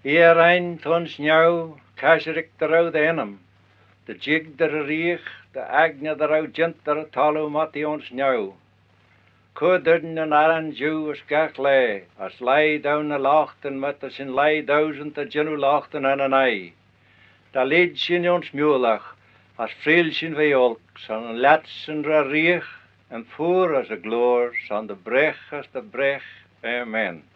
Eer ein tons nhau, Kasherik the row the enam, the jig the reich, the agna the row gent the talu mati ons nhau. Kudden en aran Jew as gach lay, as lay down the lachten met as in lay duizend the genu lachten an an eye. Da lid sin ons mulach, as fril sin veolk, san lats en reich, en voor as a gloor, san de brech as de brech. Amen.